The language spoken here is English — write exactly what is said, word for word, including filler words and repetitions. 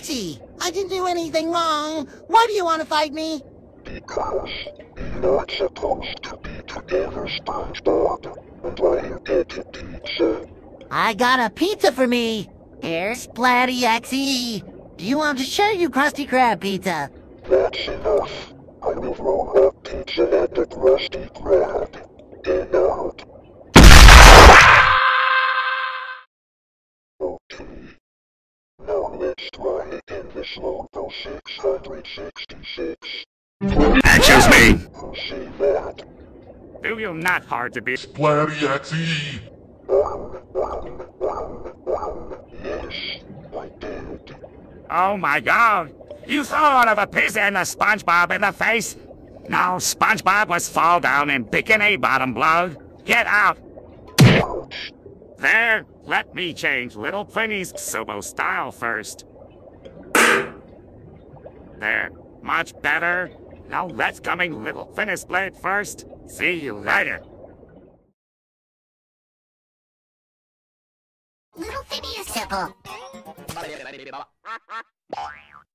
Splaat.exe. I didn't do anything wrong. Why do you want to fight me? Because you're not supposed to be together, SpongeBob. And I get a pizza. I got a pizza for me. Here's Splaat.exe. Do you want to share your Krusty Krab pizza? That's enough. I will roll up pizza at the Krusty Krab. And out. Okay. Now let's try again this logo six hundred sixty-six. Excuse me! Who say that? Do you not hard to be Splaat.exe. Um, um, um, um, yes, I did. Oh my god! You throw out of a pizza in the SpongeBob in the face? No, SpongeBob was fall down in bikini bottom blood. Get out! Ouch. There, let me change little Phineas Csupo style first. There, much better. Now let's coming little Phinasplaat first. See you later. Little Phineas Csupo.